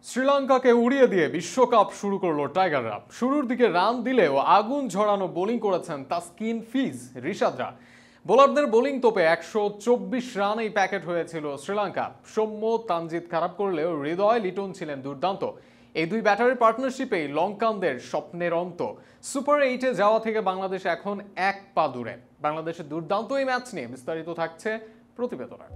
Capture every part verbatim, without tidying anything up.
শ্রীলঙ্কাকে উড়িয়ে দিয়ে বিশ্বকাপ শুরু করলো টাইগাররা। শুরুর দিকে রান দিলেও আগুন ঝরানো বোলিং করেছেন তাসকিন, ফিজ, রিশাদরা। বোলারদের বোলিং তোপে একশো চব্বিশ রানেই প্যাকেট হয়েছিল শ্রীলঙ্কা। সৌম্য, তানজিদ খারাপ করলেও হৃদয়, লিটন ছিলেন দুর্দান্ত। এই দুই ব্যাটারির পার্টনারশিপেই লঙ্কানদের স্বপ্নের অন্ত। সুপার এইটে যাওয়া থেকে বাংলাদেশ এখন এক পা দূরে। বাংলাদেশের দুর্দান্ত এই ম্যাচ নিয়ে বিস্তারিত থাকছে প্রতিবেদনে।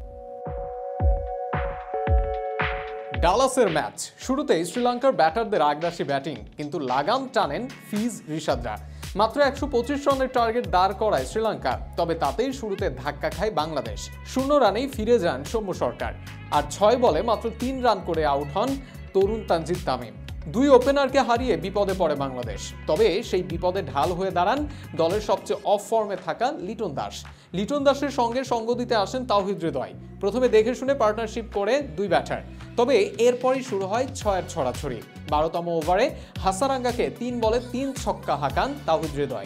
ডালাসের ম্যাচ শুরুতেই শ্রীলঙ্কার ব্যাটারদের আগ্রাসী ব্যাটিং, কিন্তু লাগাম টানেন ফিজ, রিশাদরা। মাত্র একশো পঁচিশ রানের টার্গেট দাঁড় করায় শ্রীলঙ্কা, তবে তাতেই শুরুতে ধাক্কা খায় বাংলাদেশ। শূন্য রানেই ফিরে যান সৌম্য সরকার, আর ছয় বলে মাত্র তিন রান করে আউট হন তরুণ তানজিদ তামিম। দুই ওপেনারকে হারিয়ে বিপদে পড়ে বাংলাদেশ, তবে সেই বিপদে ঢাল হয়ে দাঁড়ান দলের সবচেয়ে অফ ফর্মে থাকা লিটন দাস। লিটন দাসের সঙ্গে সঙ্গ দিতে আসেন তাওহিদ হৃদয়। প্রথমে দেখে শুনে পার্টনারশিপ করে দুই ব্যাটার, তবে এরপরই শুরু হয় ছয়ের ছড়াছড়ি। বারোতম ওভারে হাসারাঙ্গাকে তিন বলে তিন ছক্কা হাঁকান তাওহিদ হৃদয়।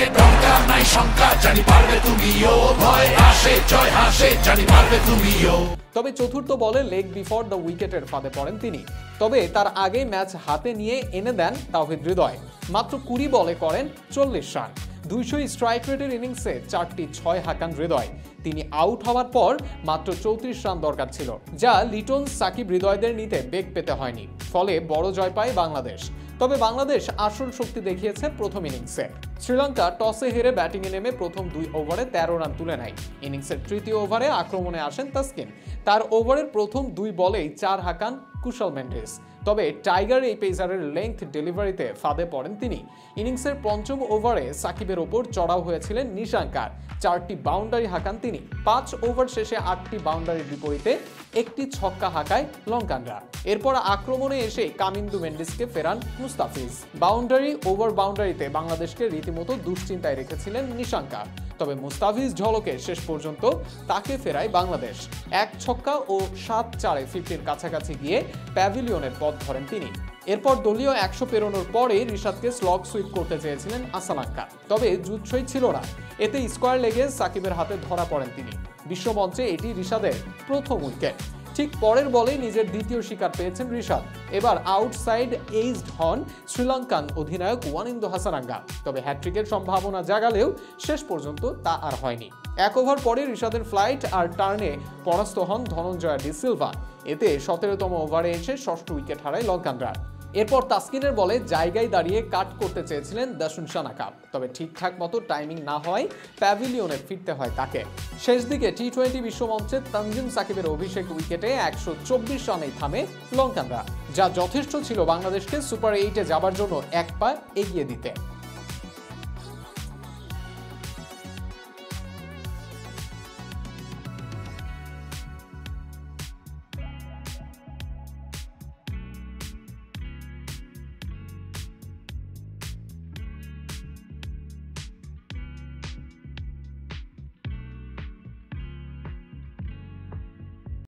তবে চতুর্থ বলে লেগ বিফোর দ্য উইকেটের ফাঁদে পড়েন তিনি। তবে তার আগে ম্যাচ হাতে নিয়ে এনে দেন তাওহিদ হৃদয়। মাত্র কুড়ি বলে করেন চল্লিশ রান। দুইশো স্ট্রাইক রেটের ইনিংসে চারটি ছয় হাঁকান হৃদয়। তিনি আউট হওয়ার পর মাত্র চৌত্রিশ রান দরকার ছিল, যা লিটন, সাকিব, হৃদয়দের নিতে বেগ পেতে হয়নি। ফলে বড় জয় পায় বাংলাদেশ। তবে বাংলাদেশ আসল শক্তি দেখিয়েছে প্রথম ইনিংসে। শ্রীলঙ্কা টসে হেরে ব্যাটিংয়ে নেমে প্রথম দুই ওভারে তেরো রান তুলে নেয়। ইনিংসের তৃতীয় ওভারে আক্রমণে আসেন তাসকিন। তার ওভারের প্রথম দুই বলেই চার হাঁকান কুশল মেন্ডিস। তবে টাইগার এই পেসারের লেংথ ডেলিভারিতে ফাঁদে পড়েন তিনি। ইনিংসের পঞ্চম ওভারে সাকিবের ওপর চড়াও হয়েছিলেন নিশাঙ্কার। চারটি বাউন্ডারি হাঁকান তিনি। পাঁচ ওভার শেষে আটটি বাউন্ডারির বিপরীতে একটি ছক্কা হাঁকায় লঙ্কানরা। এরপর আক্রমণে এসে কামিন্দু মেন্ডিসকে ফেরান মুস্তাফিজ। বাউন্ডারি ওভার বাউন্ডারিতে বাংলাদেশকে রীতিমতো দুশ্চিন্তায় রেখেছিলেন নিশাঙ্কা। তবে মুস্তাফিজ ঝলকে শেষ পর্যন্ত তাকে ফেরায় বাংলাদেশ। এক ছক্কা ও সাত চারে ফিফটির কাছাকাছি গিয়ে প্যাভিলিয়নের পথ ধরেন তিনি। এরপর দলীয় একশো পেরোনোর পরে রিশাদকে স্লগ সুইপ করতে চেয়েছিলেন আসালাঙ্কা, তবে জুৎসই ছিল না। এতে স্কোয়ার লেগে সাকিবের হাতে ধরা পড়েন তিনি। বিশ্বমঞ্চে এটি রিশাদের প্রথম উইকেট। ঠিক পরের বলে নিজের দ্বিতীয় শিকার পেয়েছেন রিশাদ। এবার আউটসাইড এইজড হন শ্রীলঙ্কান অধিনায়ক ওয়ানিন্দু হাসারাঙ্গা। তবে হ্যাট্রিকের সম্ভাবনা জাগালেও শেষ পর্যন্ত তা আর হয়নি। এক ওভার পরে রিশাদের ফ্লাইট আর টার্নে পরাস্ত হন ধনঞ্জয় ডি সিলভা। এতে সতেরোতম ওভারে এসে ষষ্ঠ উইকেট হারায় লঙ্কানরা। এরপর তাসকিনের বলে জায়গায় দাঁড়িয়ে কাট করতে চেয়েছিলেন দাসুন সানাকা, তবে ঠিকঠাক মতো টাইমিং না হওয়ায় প্যাভিলিয়নে ফিরতে হয় তাকে। শেষ দিকে টি টোয়েন্টি বিশ্বমঞ্চে তানজিম সাকিবের অভিষেক উইকেটে একশো চব্বিশ রানেই থামে লঙ্কানরা, যা যথেষ্ট ছিল বাংলাদেশকে সুপার এইটে যাবার জন্য এক পা এগিয়ে দিতে।